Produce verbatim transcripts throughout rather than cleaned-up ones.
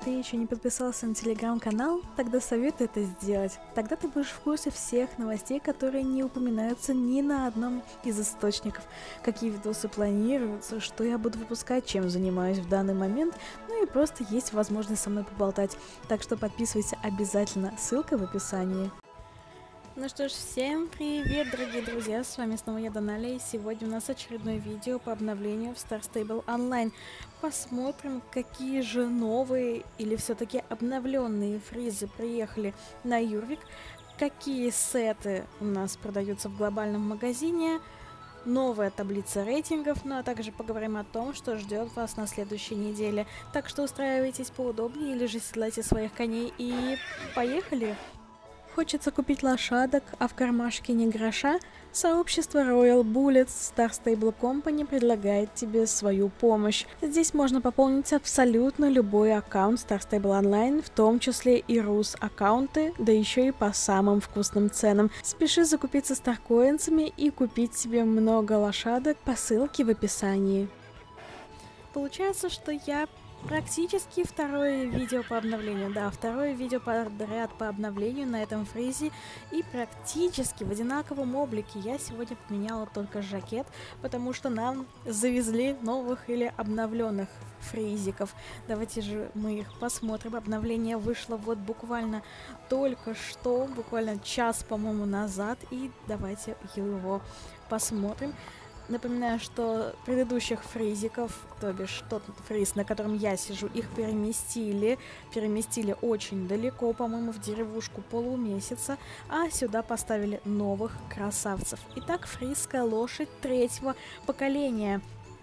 ты еще не подписался на телеграм-канал, тогда советую это сделать. Тогда ты будешь в курсе всех новостей, которые не упоминаются ни на одном из источников. Какие видосы планируются, что я буду выпускать, чем занимаюсь в данный момент, ну и просто есть возможность со мной поболтать. Так что подписывайся обязательно, ссылка в описании. Ну что ж, всем привет, дорогие друзья, с вами снова я, Даналия, и сегодня у нас очередное видео по обновлению в Star Stable Online. Посмотрим, какие же новые или все-таки обновленные фризы приехали на Юрвик, какие сеты у нас продаются в глобальном магазине, новая таблица рейтингов, ну а также поговорим о том, что ждет вас на следующей неделе. Так что устраивайтесь поудобнее или же седлайте своих коней и поехали! Хочется купить лошадок, а в кармашке не гроша? Сообщество Royal Bullets Star Stable Company предлагает тебе свою помощь. Здесь можно пополнить абсолютно любой аккаунт Star Stable Online, в том числе и рус аккаунты, да еще и по самым вкусным ценам. Спеши закупиться старкоинсами и купить себе много лошадок по ссылке в описании. Получается, что я практически второе видео по обновлению, да, второе видео подряд по обновлению на этом фризе, и практически в одинаковом облике. Я сегодня поменяла только жакет, потому что нам завезли новых или обновленных фризиков. Давайте же мы их посмотрим. Обновление вышло вот буквально только что, буквально час, по-моему, назад, и давайте его посмотрим. Напоминаю, что предыдущих фризиков, то бишь тот фриз, на котором я сижу, их переместили, переместили очень далеко, по-моему, в деревушку полумесяца, а сюда поставили новых красавцев. Итак, фризская лошадь третьего поколения.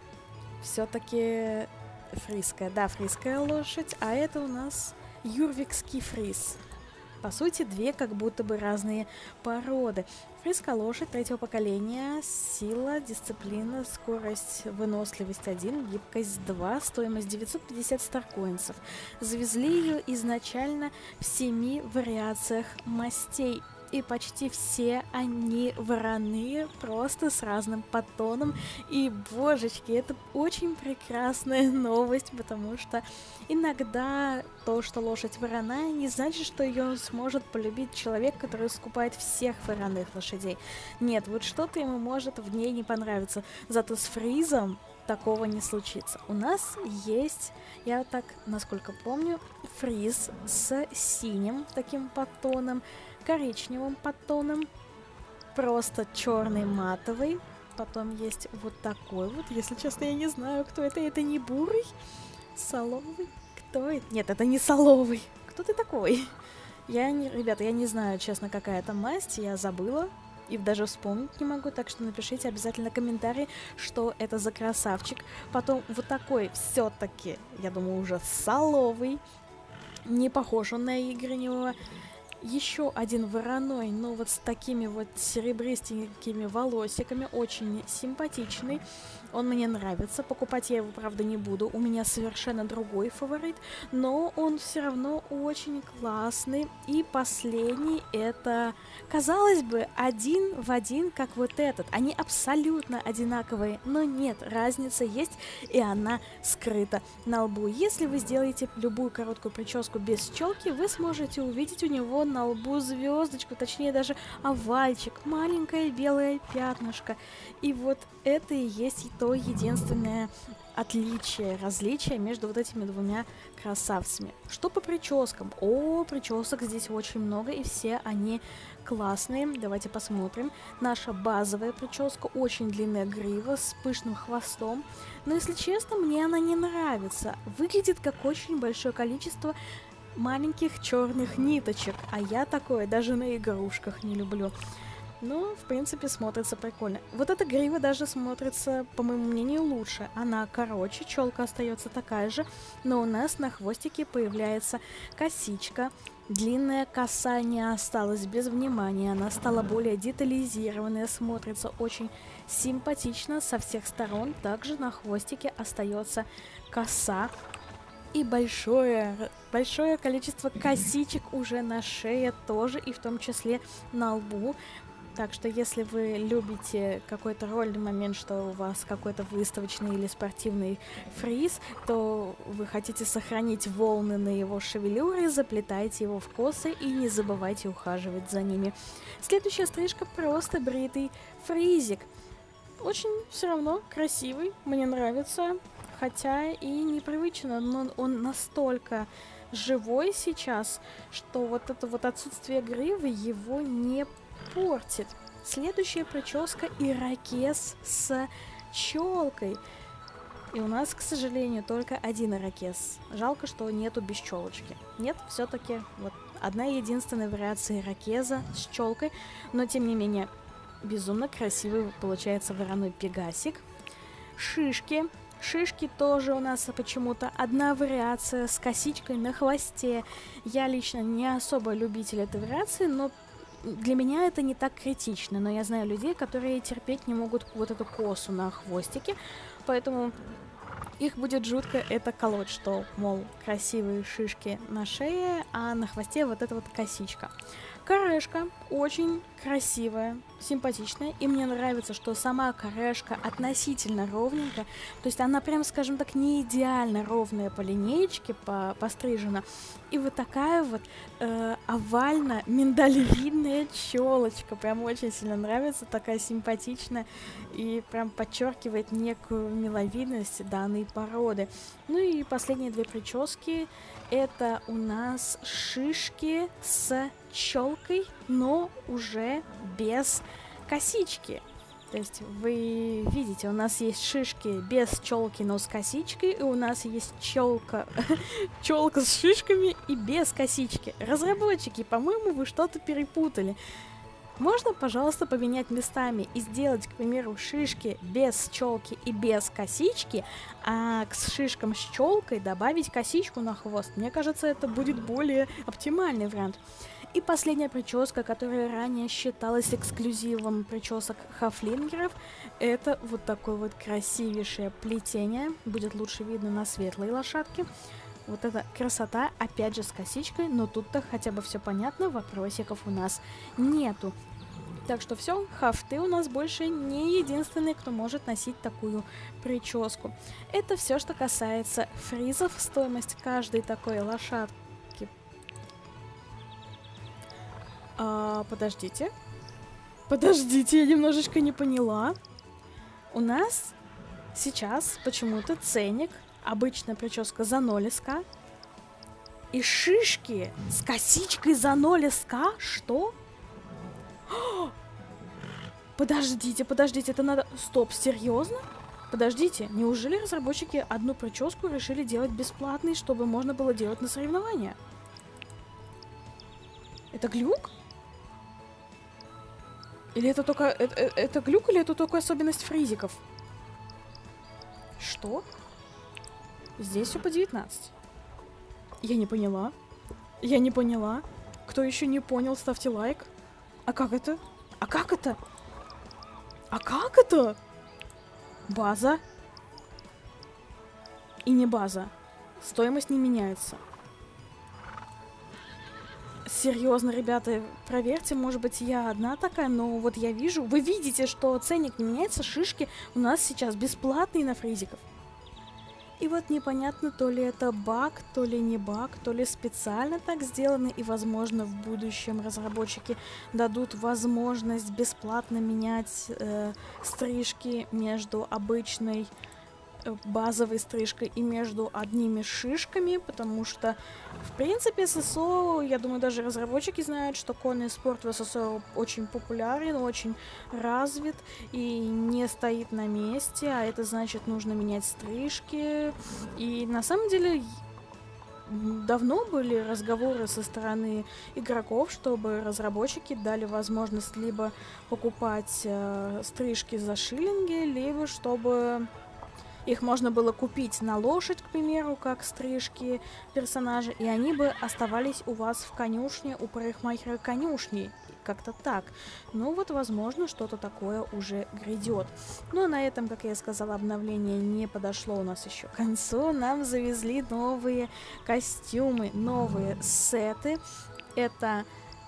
Все-таки фризская, да, фризская лошадь, а это у нас юрвикский фриз. По сути, две как будто бы разные породы. Фризская лошадь третьего поколения, сила, дисциплина, скорость, выносливость один, гибкость два, стоимость девятьсот пятьдесят старкоинсов. Завезли ее изначально в семи вариациях мастей. И почти все они вороные, просто с разным подтоном. И, божечки, это очень прекрасная новость, потому что иногда то, что лошадь вороная, не значит, что ее сможет полюбить человек, который скупает всех вороных лошадей. Нет, вот что-то ему может в ней не понравиться. Зато с фризом такого не случится. У нас есть, я так, насколько помню, фриз с синим таким подтоном, коричневым подтоном, просто черный матовый. Потом есть вот такой вот. Если честно, я не знаю, кто это. Это не бурый? Соловый? Кто это? Нет, это не соловый. Кто ты такой? Я не... Ребята, я не знаю, честно, какая это масть. Я забыла. И даже вспомнить не могу, так что напишите обязательно комментарий, что это за красавчик. Потом вот такой все-таки, я думаю, уже соловый. Не похож он на игреневого. Еще один вороной, но вот с такими вот серебристенькими волосиками, очень симпатичный. Он мне нравится, покупать я его, правда, не буду, у меня совершенно другой фаворит, но он все равно очень классный. И последний это, казалось бы, один в один, как вот этот. Они абсолютно одинаковые, но нет, разница есть, и она скрыта на лбу. Если вы сделаете любую короткую прическу без челки, вы сможете увидеть у него на лбу звездочку, точнее даже овальчик, маленькое белое пятнышко. И вот это и есть то единственное отличие, различие между вот этими двумя красавцами. Что по прическам? О, причесок здесь очень много, и все они классные. Давайте посмотрим. Наша базовая прическа, очень длинная грива с пышным хвостом. Но, если честно, мне она не нравится. Выглядит как очень большое количество маленьких черных ниточек, а я такое даже на игрушках не люблю. Ну, в принципе, смотрится прикольно. Вот эта грива даже смотрится, по моему мнению, лучше. Она короче, челка остается такая же, но у нас на хвостике появляется косичка. Длинная коса не осталась без внимания, она стала более детализированная, смотрится очень симпатично со всех сторон. Также на хвостике остается коса. И большое, большое количество косичек уже на шее тоже, и в том числе на лбу. Так что если вы любите какой-то рольный момент, что у вас какой-то выставочный или спортивный фриз, то вы хотите сохранить волны на его шевелюре, заплетайте его в косы и не забывайте ухаживать за ними. Следующая стрижка — просто бритый фризик. Очень все равно красивый, мне нравится, хотя и непривычно, но он настолько живой сейчас, что вот это вот отсутствие гривы его не портит. Следующая прическа — ирокез с челкой. И у нас, к сожалению, только один ирокез. Жалко, что нету без челочки. Нет, все-таки вот одна единственная вариация ирокеза с челкой, но тем не менее безумно красивый получается вороной пегасик. Шишки. Шишки тоже у нас почему-то одна вариация с косичкой на хвосте. Я лично не особо любитель этой вариации, но для меня это не так критично. Но я знаю людей, которые терпеть не могут вот эту косу на хвостике, поэтому их будет жутко это колоть, что, мол, красивые шишки на шее, а на хвосте вот эта вот косичка. Корешка очень красивая, симпатичная, и мне нравится, что сама корешка относительно ровненькая, то есть она прям, скажем так, не идеально ровная по линеечке, по пострижена, и вот такая вот э, овально-миндалевидная челочка, прям очень сильно нравится, такая симпатичная, и прям подчеркивает некую миловидность данной породы. Ну и последние две прически — это у нас шишки с челкой, но уже без косички. То есть вы видите, у нас есть шишки без челки, но с косичкой, и у нас есть челка, челка с шишками и без косички. Разработчики, по-моему, вы что-то перепутали. Можно, пожалуйста, поменять местами и сделать, к примеру, шишки без челки и без косички, а к шишкам с челкой добавить косичку на хвост. Мне кажется, это будет более оптимальный вариант. И последняя прическа, которая ранее считалась эксклюзивом причесок хафлингеров, это вот такое вот красивейшее плетение. Будет лучше видно на светлой лошадке. Вот эта красота, опять же, с косичкой, но тут-то хотя бы все понятно, вопросиков у нас нету. Так что все, хафты у нас больше не единственные, кто может носить такую прическу. Это все, что касается фризов. Стоимость каждой такой лошадки. А, подождите. Подождите, я немножечко не поняла. У нас сейчас почему-то ценник. Обычная прическа за ноль ска. И шишки с косичкой за ноль ска? Что? Подождите, подождите, это надо... Стоп, серьезно? Подождите, неужели разработчики одну прическу решили делать бесплатной, чтобы можно было делать на соревнования? Это глюк? Или это только... Это, это глюк, или это только особенность фризиков? Что? Здесь все по девятнадцать. Я не поняла. Я не поняла. Кто еще не понял, ставьте лайк. А как это? А как это? А как это? База. И не база. Стоимость не меняется. Серьезно, ребята, проверьте, может быть, я одна такая, но вот я вижу, вы видите, что ценник не меняется, шишки у нас сейчас бесплатные на фризиков. И вот непонятно, то ли это баг, то ли не баг, то ли специально так сделано, и, возможно, в будущем разработчики дадут возможность бесплатно менять э, стрижки между обычной э, базовой стрижкой и между одними шишками, потому что, в принципе, эс эс о, я думаю, даже разработчики знают, что конный спорт в эс эс о очень популярен, очень развит и не стоит на месте, а это значит, нужно менять стрижки. И на самом деле давно были разговоры со стороны игроков, чтобы разработчики дали возможность либо покупать э, стрижки за шиллинги, либо чтобы их можно было купить на лошадь, к примеру, как стрижки персонажа, и они бы оставались у вас в конюшне, у парикмахера конюшни. Как-то так. Ну вот, возможно, что-то такое уже грядет. Ну, а на этом, как я сказала, обновление не подошло у нас еще к концу. Нам завезли новые костюмы, новые сеты. Это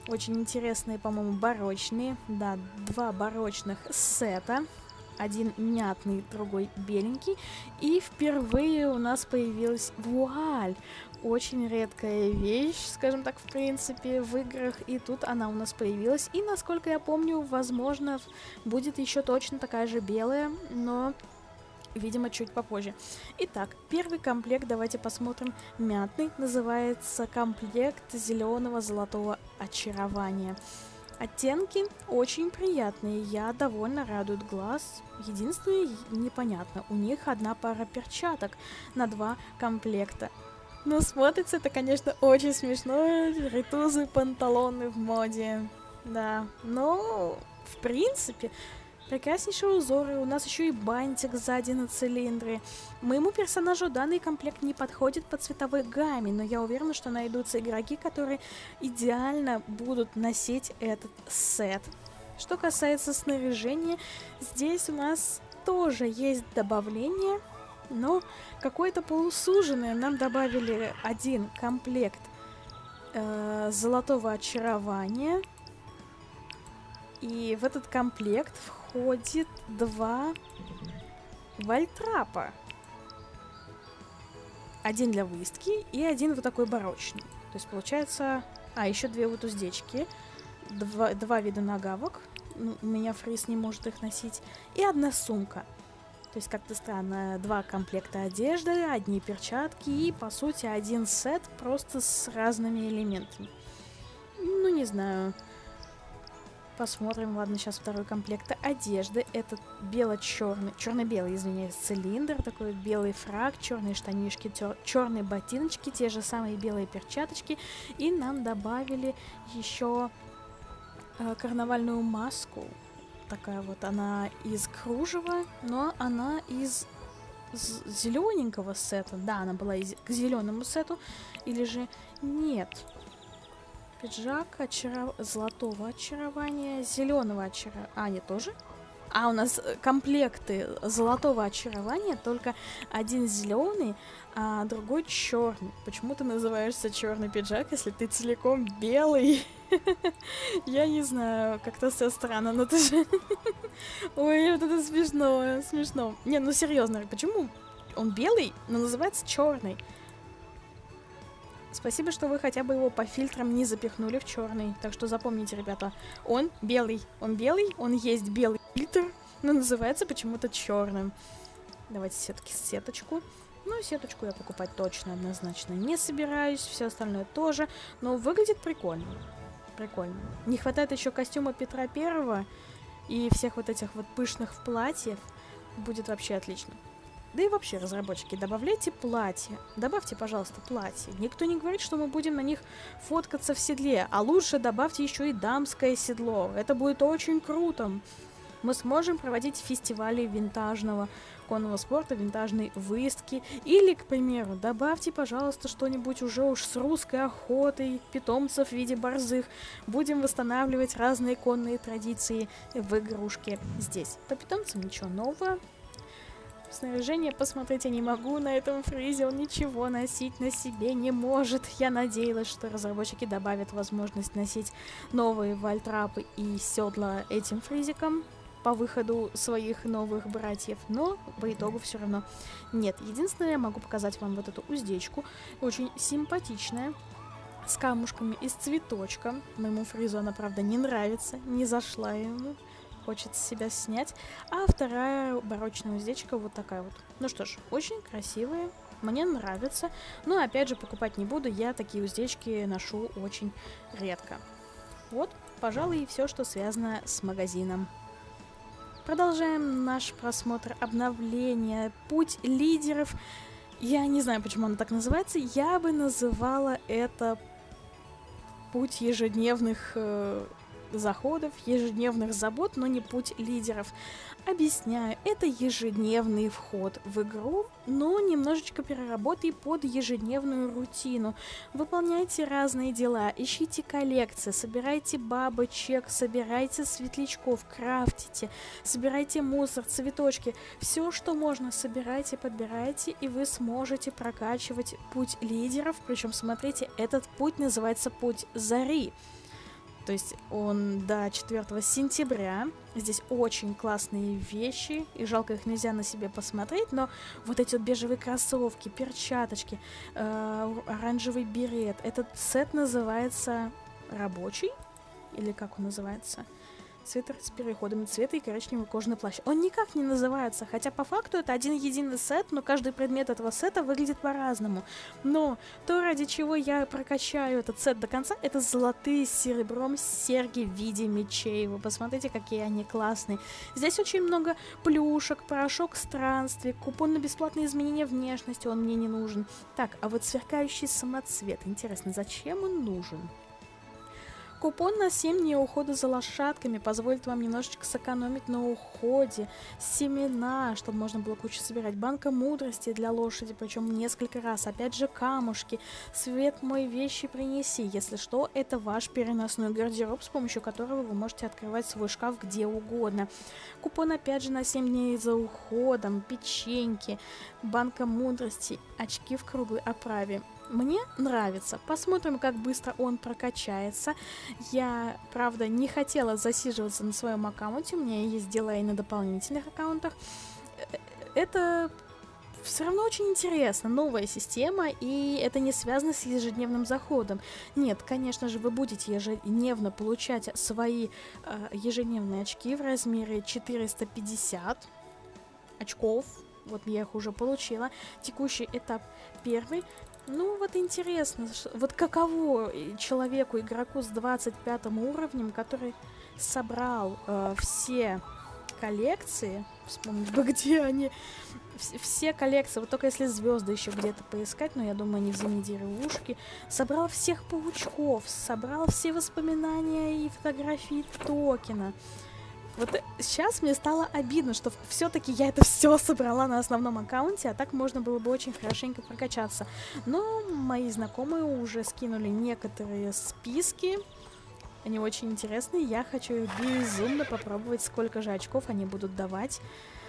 Очень интересные, по-моему, барочные. Да, два барочных сета. Один мятный, другой беленький. И впервые у нас появилась вуаль. Очень редкая вещь, скажем так, в принципе, в играх. И тут она у нас появилась. И, насколько я помню, возможно, будет еще точно такая же белая, но, видимо, чуть попозже. Итак, первый комплект, давайте посмотрим. Мятный. Называется комплект зеленого золотого очарования. Оттенки очень приятные, я довольно радует глаз. Единственное, непонятно, у них одна пара перчаток на два комплекта. Но смотрится это, конечно, очень смешно. Ритузы, панталоны в моде. Да, но, в принципе, прекраснейшие узоры. У нас еще и бантик сзади на цилиндре. Моему персонажу данный комплект не подходит по цветовой гамме, но я уверена, что найдутся игроки, которые идеально будут носить этот сет. Что касается снаряжения, здесь у нас тоже есть добавление, но какое-то полусуженное. Нам добавили один комплект э, золотого очарования. И в этот комплект входит два вальтрапа. Один для выездки и один вот такой барочный. То есть получается... А, еще две вот уздечки. Два, два вида нагавок. У меня Фриз не может их носить. И одна сумка. То есть как-то странно. Два комплекта одежды, одни перчатки и, по сути, один сет просто с разными элементами. Ну, не знаю... Посмотрим, ладно, сейчас второй комплект одежды. Это бело-черный, черно-белый, извиняюсь, цилиндр, такой белый фрак, черные штанишки, черные ботиночки, те же самые белые перчаточки. И нам добавили еще э, карнавальную маску. Такая вот, она из кружева, но она из зелененького сета. Да, она была из к зеленому сету, или же нет. Пиджак очаров... золотого очарования, зеленого очарования. А, нет, тоже? А, у нас комплекты золотого очарования, только один зеленый, а другой черный. Почему ты называешься черный пиджак, если ты целиком белый? Я не знаю, как-то все странно, но ты же... Ой, вот это смешно, смешно. Не, ну серьезно, почему он белый, но называется черный? Спасибо, что вы хотя бы его по фильтрам не запихнули в черный. Так что запомните, ребята, он белый. Он белый, он есть белый фильтр, но называется почему-то черным. Давайте все-таки сеточку. Ну, сеточку я покупать точно, однозначно не собираюсь. Все остальное тоже. Но выглядит прикольно. Прикольно. Не хватает еще костюма Петра Первого и всех вот этих вот пышных платьев. Будет вообще отлично. Да и вообще, разработчики, добавляйте платье. Добавьте, пожалуйста, платье. Никто не говорит, что мы будем на них фоткаться в седле. А лучше добавьте еще и дамское седло. Это будет очень круто. Мы сможем проводить фестивали винтажного конного спорта, винтажной выездки. Или, к примеру, добавьте, пожалуйста, что-нибудь уже уж с русской охотой, питомцев в виде борзых. Будем восстанавливать разные конные традиции в игрушке здесь. По питомцам ничего нового. Снаряжение посмотреть я не могу на этом Фризе, он ничего носить на себе не может. Я надеялась, что разработчики добавят возможность носить новые вальтрапы и седла этим Фризикам по выходу своих новых братьев, но по итогу все равно нет. Единственное, я могу показать вам вот эту уздечку, очень симпатичная, с камушками из цветочка. Моему Фризу она, правда, не нравится, не зашла ему. Хочется себя снять. А вторая барочная уздечка вот такая вот. Ну что ж, очень красивая. Мне нравится. Но опять же покупать не буду. Я такие уздечки ношу очень редко. Вот, пожалуй, и все, что связано с магазином. Продолжаем наш просмотр обновления. Путь лидеров. Я не знаю, почему оно так называется. Я бы называла это путь ежедневных... Э заходов, ежедневных забот, но не путь лидеров. Объясняю, это ежедневный вход в игру, но немножечко переработай под ежедневную рутину. Выполняйте разные дела, ищите коллекции, собирайте бабочек, собирайте светлячков, крафтите, собирайте мусор, цветочки. Все, что можно, собирайте, подбирайте, и вы сможете прокачивать путь лидеров. Причем, смотрите, этот путь называется путь зари. То есть он до четвёртого сентября. Здесь очень классные вещи, и жалко их нельзя на себе посмотреть, но вот эти вот бежевые кроссовки, перчаточки, э, оранжевый берет. Этот сет называется рабочий, или как он называется? Свитер с переходами цвета и коричневый кожаный плащ. Он никак не называется, хотя по факту это один единый сет, но каждый предмет этого сета выглядит по-разному. Но то, ради чего я прокачаю этот сет до конца, это золотые с серебром серьги в виде мечей. Вы посмотрите, какие они классные. Здесь очень много плюшек, порошок странствий, купон на бесплатные изменения внешности, он мне не нужен. Так, а вот сверкающий самоцвет. Интересно, зачем он нужен? Купон на семь дней ухода за лошадками позволит вам немножечко сэкономить на уходе. Семена, чтобы можно было кучу собирать. Банка мудрости для лошади, причем несколько раз. Опять же камушки. Свет мой вещи принеси. Если что, это ваш переносной гардероб, с помощью которого вы можете открывать свой шкаф где угодно. Купон опять же на семь дней за уходом. Печеньки. Банка мудрости. Очки в круглой оправе. Мне нравится. Посмотрим, как быстро он прокачается. Я, правда, не хотела засиживаться на своем аккаунте. У меня есть дела и на дополнительных аккаунтах. Это все равно очень интересно. Новая система, и это не связано с ежедневным заходом. Нет, конечно же, вы будете ежедневно получать свои э, ежедневные очки в размере четыреста пятьдесят очков. Вот я их уже получила. Текущий этап первый. Ну, вот интересно, вот каково человеку, игроку с двадцать пятым уровнем, который собрал э, все коллекции, вспомнить бы, где они, все коллекции, вот только если звезды еще где-то поискать, но я думаю, они в зимней деревушке, собрал всех паучков, собрал все воспоминания и фотографии Токена. Вот сейчас мне стало обидно, что все-таки я это все собрала на основном аккаунте, а так можно было бы очень хорошенько прокачаться. Но мои знакомые уже скинули некоторые списки. Они очень интересные. Я хочу безумно попробовать, сколько же очков они будут давать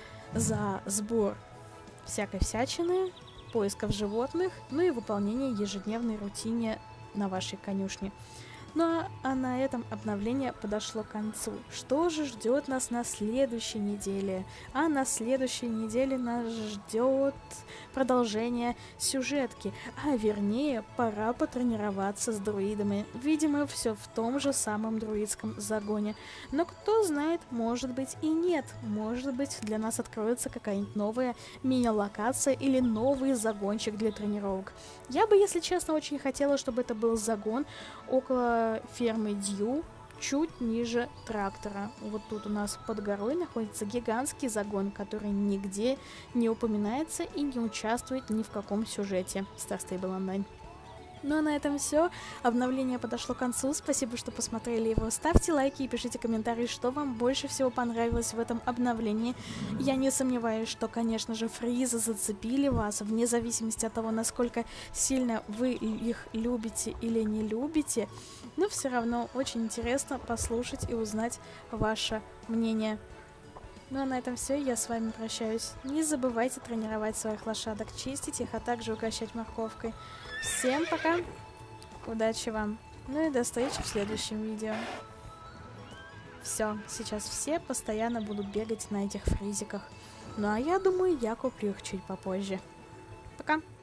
за сбор всякой всячины, поисков животных, ну и выполнение ежедневной рутины на вашей конюшне. Ну а на этом обновление подошло к концу. Что же ждет нас на следующей неделе? А на следующей неделе нас ждет продолжение сюжетки. А вернее, пора потренироваться с друидами. Видимо, все в том же самом друидском загоне. Но кто знает, может быть и нет. Может быть, для нас откроется какая-нибудь новая мини-локация или новый загончик для тренировок. Я бы, если честно, очень хотела, чтобы это был загон около фермы Дью, чуть ниже трактора. Вот тут у нас под горой находится гигантский загон, который нигде не упоминается и не участвует ни в каком сюжете Star Stable Online. Ну а на этом все. Обновление подошло к концу. Спасибо, что посмотрели его. Ставьте лайки и пишите комментарии, что вам больше всего понравилось в этом обновлении. Я не сомневаюсь, что, конечно же, фризы зацепили вас, вне зависимости от того, насколько сильно вы их любите или не любите. Но все равно очень интересно послушать и узнать ваше мнение. Ну а на этом все, я с вами прощаюсь. Не забывайте тренировать своих лошадок, чистить их, а также угощать морковкой. Всем пока, удачи вам, ну и до встречи в следующем видео. Все, сейчас все постоянно будут бегать на этих фризиках. Ну а я думаю, я куплю их чуть попозже. Пока!